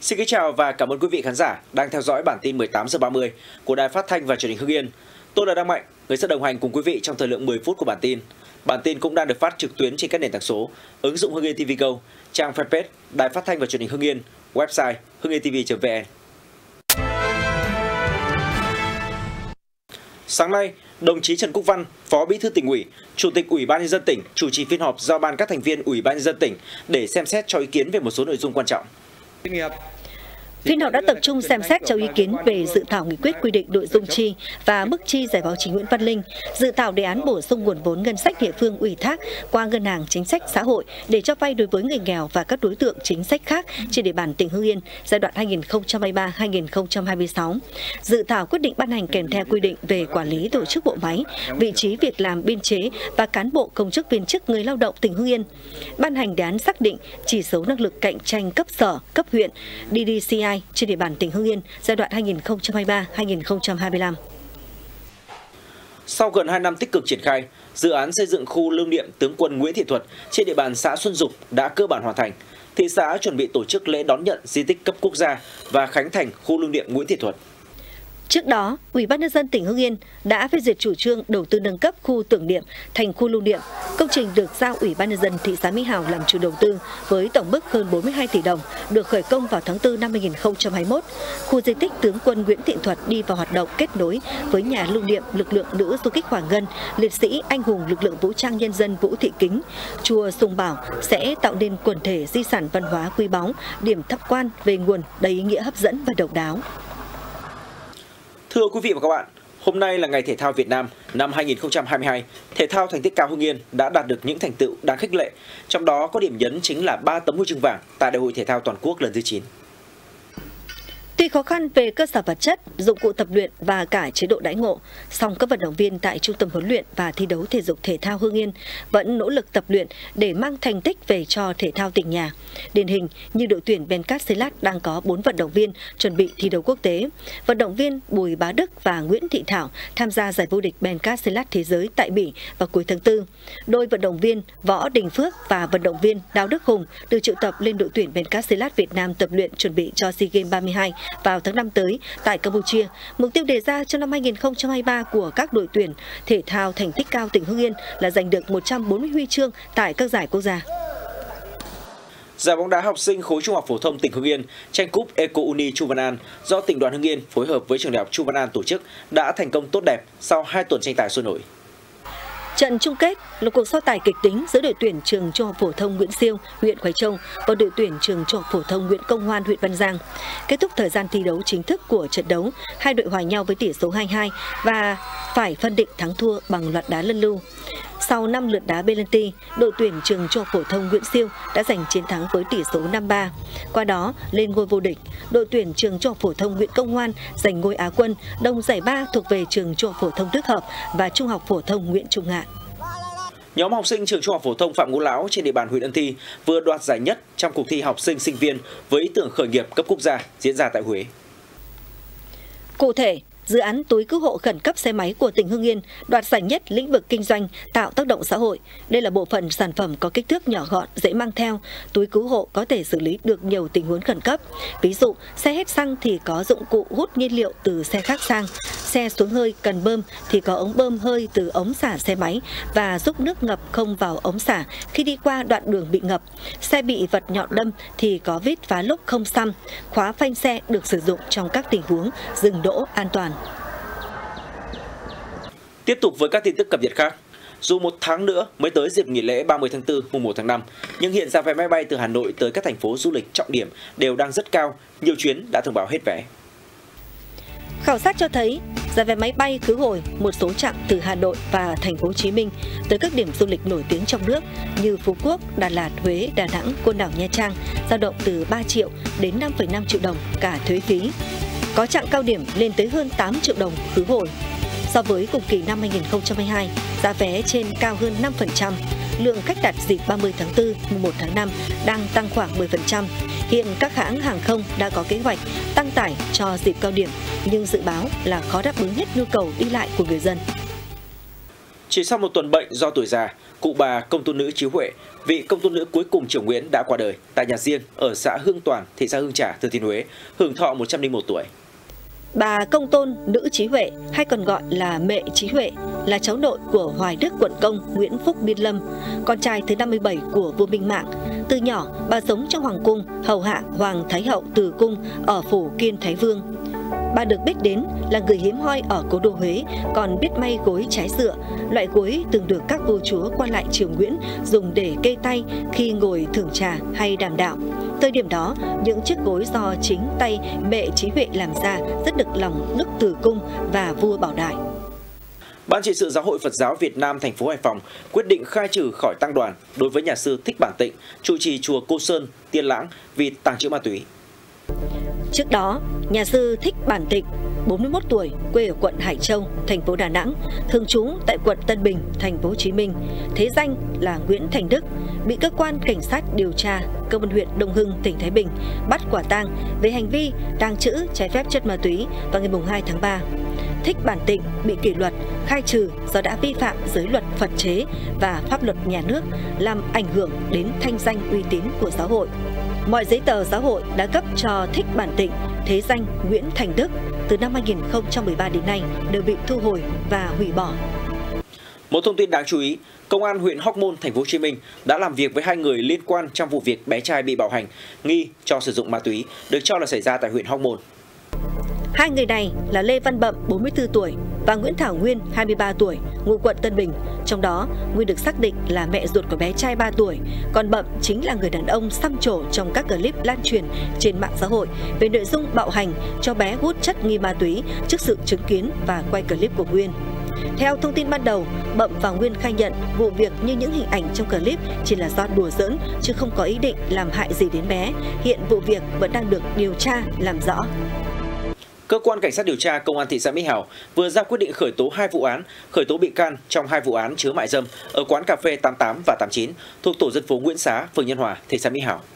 Xin kính chào và cảm ơn quý vị khán giả đang theo dõi bản tin 18 giờ 30 của Đài Phát thanh và Truyền hình Hưng Yên. Tôi là Đăng Mạnh, người sẽ đồng hành cùng quý vị trong thời lượng 10 phút của bản tin. Bản tin cũng đang được phát trực tuyến trên các nền tảng số, ứng dụng Hưng Yên TV Go, trang fanpage Đài Phát thanh và Truyền hình Hưng Yên, website hunghientv.vn. Sáng nay, đồng chí Trần Quốc Văn, Phó Bí thư Tỉnh ủy, Chủ tịch Ủy ban nhân dân tỉnh chủ trì phiên họp giao ban các thành viên Ủy ban nhân dân tỉnh để xem xét cho ý kiến về một số nội dung quan trọng. Phiên họp đã tập trung xem xét cho ý kiến về dự thảo nghị quyết quy định nội dung chi và mức chi giải báo chí Nguyễn Văn Linh, dự thảo đề án bổ sung nguồn vốn ngân sách địa phương ủy thác qua ngân hàng chính sách xã hội để cho vay đối với người nghèo và các đối tượng chính sách khác trên địa bàn tỉnh Hưng Yên giai đoạn 2023-2026, dự thảo quyết định ban hành kèm theo quy định về quản lý tổ chức bộ máy, vị trí việc làm, biên chế và cán bộ công chức viên chức người lao động tỉnh Hưng Yên, ban hành đề án xác định chỉ số năng lực cạnh tranh cấp sở, cấp huyện, DDCI trên địa bàn tỉnh Hưng Yên giai đoạn 2023-2025. Sau gần 2 năm tích cực triển khai, dự án xây dựng khu lưu niệm tướng quân Nguyễn Thiện Thuật trên địa bàn xã Xuân Dục đã cơ bản hoàn thành. Thị xã chuẩn bị tổ chức lễ đón nhận di tích cấp quốc gia và khánh thành khu lưu niệm Nguyễn Thiện Thuật. Trước đó, Ủy ban nhân dân tỉnh Hưng Yên đã phê duyệt chủ trương đầu tư nâng cấp khu tưởng niệm thành khu lưu niệm. Công trình được giao Ủy ban nhân dân thị xã Mỹ Hào làm chủ đầu tư với tổng mức hơn 42 tỷ đồng, được khởi công vào tháng 4 năm 2021. Khu di tích tướng quân Nguyễn Thiện Thuật đi vào hoạt động kết nối với nhà lưu niệm lực lượng nữ du kích Hoàng Ngân, liệt sĩ anh hùng lực lượng vũ trang nhân dân Vũ Thị Kính. Chùa Sùng Bảo sẽ tạo nên quần thể di sản văn hóa quý báu, điểm tham quan về nguồn đầy ý nghĩa hấp dẫn và độc đáo. Thưa quý vị và các bạn, hôm nay là Ngày Thể thao Việt Nam năm 2022. Thể thao thành tích cao Hưng Yên đã đạt được những thành tựu đáng khích lệ, trong đó có điểm nhấn chính là 3 tấm huy chương vàng tại Đại hội Thể thao Toàn quốc lần thứ 9. Tuy khó khăn về cơ sở vật chất, dụng cụ tập luyện và cả chế độ đãi ngộ, song các vận động viên tại Trung tâm huấn luyện và thi đấu thể dục thể thao Hưng Yên vẫn nỗ lực tập luyện để mang thành tích về cho thể thao tỉnh nhà. Điển hình như đội tuyển Pencast đang có 4 vận động viên chuẩn bị thi đấu quốc tế. Vận động viên Bùi Bá Đức và Nguyễn Thị Thảo tham gia giải vô địch Pencast thế giới tại Bỉ vào cuối tháng 4. Đôi vận động viên Võ Đình Phước và vận động viên Đào Đức Hùng được triệu tập lên đội tuyển Pencast Việt Nam tập luyện chuẩn bị cho SEA Games 32 vào tháng 5 tới tại Campuchia. Mục tiêu đề ra cho năm 2023 của các đội tuyển thể thao thành tích cao tỉnh Hưng Yên là giành được 140 huy chương tại các giải quốc gia. Giải bóng đá học sinh khối trung học phổ thông tỉnh Hưng Yên tranh cúp Eco Uni Chu Văn An do tỉnh đoàn Hưng Yên phối hợp với trường đại học Chu Văn An tổ chức đã thành công tốt đẹp sau 2 tuần tranh tài sôi nổi. Trận chung kết là cuộc so tài kịch tính giữa đội tuyển trường trung học phổ thông Nguyễn Siêu, huyện Khoái Châu và đội tuyển trường trung học phổ thông Nguyễn Công Hoan, huyện Văn Giang. Kết thúc thời gian thi đấu chính thức của trận đấu, hai đội hòa nhau với tỷ số 2-2 và phải phân định thắng thua bằng loạt đá luân lưu. Sau 5 lượt đá penalty, đội tuyển trường trung học phổ thông Nguyễn Siêu đã giành chiến thắng với tỷ số 5-3. Qua đó, lên ngôi vô địch, đội tuyển trường trung học phổ thông Nguyễn Công Hoan giành ngôi Á quân, đồng giải ba thuộc về trường trung học phổ thông Đức Hợp và trung học phổ thông Nguyễn Trung Ngạn. Nhóm học sinh trường trung học phổ thông Phạm Ngũ Lão trên địa bàn huyện Ân Thi vừa đoạt giải nhất trong cuộc thi học sinh sinh viên với ý tưởng khởi nghiệp cấp quốc gia diễn ra tại Huế. Cụ thể, dự án túi cứu hộ khẩn cấp xe máy của tỉnh Hưng Yên đoạt giải nhất lĩnh vực kinh doanh tạo tác động xã hội. Đây là bộ phận sản phẩm có kích thước nhỏ gọn, dễ mang theo. Túi cứu hộ có thể xử lý được nhiều tình huống khẩn cấp. Ví dụ, xe hết xăng thì có dụng cụ hút nhiên liệu từ xe khác sang. Xe xuống hơi cần bơm thì có ống bơm hơi từ ống xả xe máy và giúp nước ngập không vào ống xả khi đi qua đoạn đường bị ngập. Xe bị vật nhọn đâm thì có vít phá lốp không xăm. Khóa phanh xe được sử dụng trong các tình huống dừng đỗ an toàn. Tiếp tục với các tin tức cập nhật khác. Dù 1 tháng nữa mới tới dịp nghỉ lễ 30 tháng 4, mùng 1 tháng 5, nhưng hiện giá vé máy bay từ Hà Nội tới các thành phố du lịch trọng điểm đều đang rất cao, nhiều chuyến đã thông báo hết vé. Khảo sát cho thấy, giá vé máy bay khứ hồi một số chặng từ Hà Nội và thành phố Hồ Chí Minh tới các điểm du lịch nổi tiếng trong nước như Phú Quốc, Đà Lạt, Huế, Đà Nẵng, Côn Đảo, Nha Trang dao động từ 3 triệu đến 5,5 triệu đồng cả thuế phí. Có chặng cao điểm lên tới hơn 8 triệu đồng khứ hồi. So với cùng kỳ năm 2022, giá vé trên cao hơn 5%. Lượng khách đặt dịp 30 tháng 4, mùng 1 tháng 5 đang tăng khoảng 10%. Hiện các hãng hàng không đã có kế hoạch tăng tải cho dịp cao điểm, nhưng dự báo là khó đáp ứng hết nhu cầu đi lại của người dân. Chỉ sau một tuần bệnh do tuổi già, cụ bà công tôn nữ Chiếu Huệ, vị công tôn nữ cuối cùng Triều Nguyễn đã qua đời tại nhà riêng ở xã Hương Toàn, thị xã Hương Trà, Thừa Thiên Huế, hưởng thọ 101 tuổi. Bà công tôn nữ Chí Huệ, hay còn gọi là mẹ Chí Huệ, là cháu nội của Hoài Đức Quận Công Nguyễn Phúc Biên Lâm, con trai thứ 57 của vua Minh Mạng. Từ nhỏ, bà sống trong hoàng cung, hầu hạ Hoàng Thái hậu Từ Cung ở phủ Kiên Thái Vương. Bà được biết đến là người hiếm hoi ở cố đô Huế, còn biết may gối trái dựa, loại gối từng được các vua chúa qua lại triều Nguyễn dùng để kê tay khi ngồi thưởng trà hay đàm đạo. Thời điểm đó, những chiếc gối do chính tay mẹ Chí Huệ làm ra rất được lòng Đức Từ Cung và vua Bảo Đại. Ban trị sự Giáo hội Phật giáo Việt Nam thành phố Hải Phòng quyết định khai trừ khỏi tăng đoàn đối với nhà sư Thích Bản Tịnh, trụ trì chùa Cô Sơn, Tiên Lãng vì tàng trữ ma túy. Trước đó, nhà sư Thích Bản Tịnh, 41 tuổi, quê ở quận Hải Châu, thành phố Đà Nẵng, thường trú tại quận Tân Bình, thành phố Hồ Chí Minh, thế danh là Nguyễn Thành Đức, bị cơ quan cảnh sát điều tra Công an huyện Đông Hưng, tỉnh Thái Bình bắt quả tang về hành vi tàng trữ trái phép chất ma túy vào ngày 2 tháng 3. Thích Bản Tịnh bị kỷ luật, khai trừ do đã vi phạm giới luật Phật chế và pháp luật nhà nước, làm ảnh hưởng đến thanh danh uy tín của giáo hội. Mọi giấy tờ giáo hội đã cấp cho Thích Bản Tịnh, thế danh Nguyễn Thành Đức, từ năm 2013 đến nay đều bị thu hồi và hủy bỏ. Một thông tin đáng chú ý, Công an huyện Hóc Môn, thành phố Hồ Chí Minh đã làm việc với 2 người liên quan trong vụ việc bé trai bị bạo hành, nghi cho sử dụng ma túy, được cho là xảy ra tại huyện Hóc Môn. 2 người này là Lê Văn Bậm, 44 tuổi và Nguyễn Thảo Nguyên, 23 tuổi, ngụ quận Tân Bình. Trong đó, Nguyên được xác định là mẹ ruột của bé trai 3 tuổi, còn Bậm chính là người đàn ông xăm trổ trong các clip lan truyền trên mạng xã hội về nội dung bạo hành cho bé hút chất nghi ma túy trước sự chứng kiến và quay clip của Nguyên. Theo thông tin ban đầu, Bậm và Nguyên khai nhận vụ việc như những hình ảnh trong clip chỉ là do đùa giỡn chứ không có ý định làm hại gì đến bé. Hiện vụ việc vẫn đang được điều tra làm rõ. Cơ quan Cảnh sát điều tra Công an thị xã Mỹ Hào vừa ra quyết định khởi tố 2 vụ án, khởi tố bị can trong 2 vụ án chứa mại dâm ở quán cà phê 88 và 89 thuộc tổ dân phố Nguyễn Xá, phường Nhân Hòa, thị xã Mỹ Hào.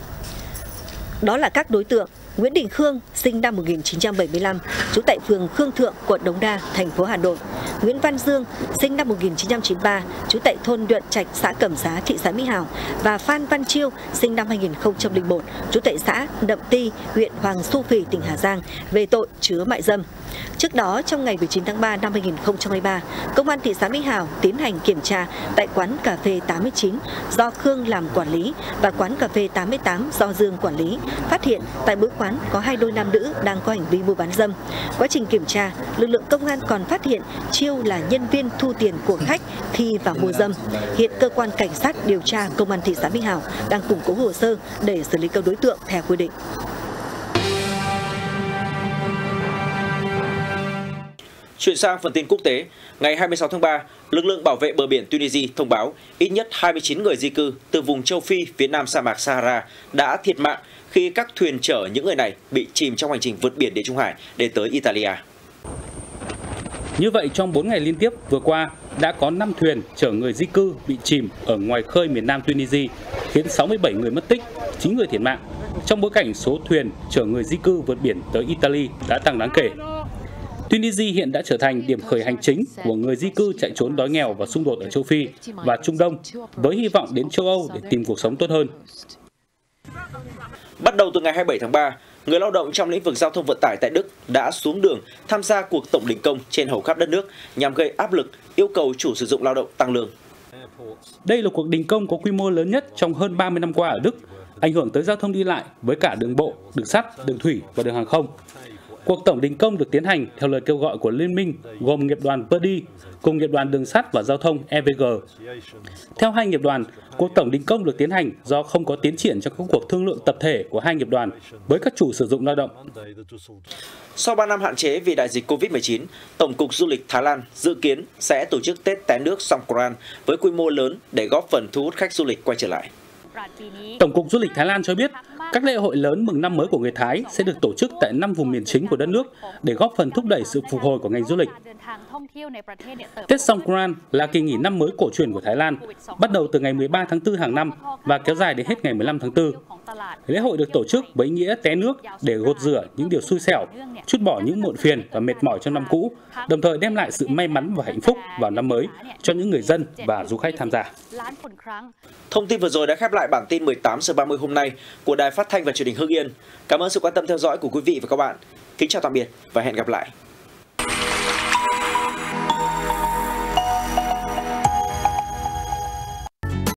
Đó là các đối tượng Nguyễn Đình Khương, sinh năm 1975, trú tại phường Khương Thượng, quận Đống Đa, thành phố Hà Nội; Nguyễn Văn Dương, sinh năm 1993, trú tại thôn Nhuận Trạch, xã Cẩm Giá, thị xã Mỹ Hào; và Phan Văn Chiêu, sinh năm 2001, trú tại xã Nậm Ti, huyện Hoàng Su Phì, tỉnh Hà Giang, về tội chứa mại dâm. Trước đó, trong ngày 19 tháng 3 năm 2023, Công an thị xã Mỹ Hào tiến hành kiểm tra tại quán cà phê 89 do Khương làm quản lý và quán cà phê 88 do Dương quản lý, phát hiện tại mỗi quán có 2 đôi nam nữ đang có hành vi mua bán dâm. Quá trình kiểm tra, lực lượng công an còn phát hiện Chiêu là nhân viên thu tiền của khách khi vào mua dâm. Hiện cơ quan cảnh sát điều tra Công an thị xã Mỹ Hào đang củng cố hồ sơ để xử lý các đối tượng theo quy định. Chuyển sang phần tin quốc tế, ngày 26 tháng 3, lực lượng bảo vệ bờ biển Tunisia thông báo ít nhất 29 người di cư từ vùng châu Phi phía nam sa mạc Sahara đã thiệt mạng khi các thuyền chở những người này bị chìm trong hành trình vượt biển Địa Trung Hải để tới Italia. Như vậy, trong 4 ngày liên tiếp vừa qua, đã có 5 thuyền chở người di cư bị chìm ở ngoài khơi miền nam Tunisia, khiến 67 người mất tích, 9 người thiệt mạng, trong bối cảnh số thuyền chở người di cư vượt biển tới Italy đã tăng đáng kể. Tunisia hiện đã trở thành điểm khởi hành chính của người di cư chạy trốn đói nghèo và xung đột ở châu Phi và Trung Đông, với hy vọng đến châu Âu để tìm cuộc sống tốt hơn. Bắt đầu từ ngày 27 tháng 3, người lao động trong lĩnh vực giao thông vận tải tại Đức đã xuống đường tham gia cuộc tổng đình công trên hầu khắp đất nước nhằm gây áp lực yêu cầu chủ sử dụng lao động tăng lương. Đây là cuộc đình công có quy mô lớn nhất trong hơn 30 năm qua ở Đức, ảnh hưởng tới giao thông đi lại với cả đường bộ, đường sắt, đường thủy và đường hàng không. Cuộc tổng đình công được tiến hành theo lời kêu gọi của liên minh gồm nghiệp đoàn Verdi cùng nghiệp đoàn đường sắt và giao thông EVG. Theo hai nghiệp đoàn, cuộc tổng đình công được tiến hành do không có tiến triển trong các cuộc thương lượng tập thể của hai nghiệp đoàn với các chủ sử dụng lao động. Sau 3 năm hạn chế vì đại dịch Covid-19, Tổng cục Du lịch Thái Lan dự kiến sẽ tổ chức Tết té nước Songkran với quy mô lớn để góp phần thu hút khách du lịch quay trở lại. Tổng cục Du lịch Thái Lan cho biết, Các lễ hội lớn mừng năm mới của người Thái sẽ được tổ chức tại 5 vùng miền chính của đất nước để góp phần thúc đẩy sự phục hồi của ngành du lịch. Tết Songkran là kỳ nghỉ năm mới cổ truyền của Thái Lan, bắt đầu từ ngày 13 tháng 4 hàng năm và kéo dài đến hết ngày 15 tháng 4. Lễ hội được tổ chức với ý nghĩa té nước để gột rửa những điều xui xẻo, trút bỏ những muộn phiền và mệt mỏi trong năm cũ, đồng thời đem lại sự may mắn và hạnh phúc vào năm mới cho những người dân và du khách tham gia. Thông tin vừa rồi đã khép lại bản tin 18 giờ 30 hôm nay của Đài Phát thanh và Truyền hình Hưng Yên. Cảm ơn sự quan tâm theo dõi của quý vị và các bạn. Kính chào tạm biệt và hẹn gặp lại.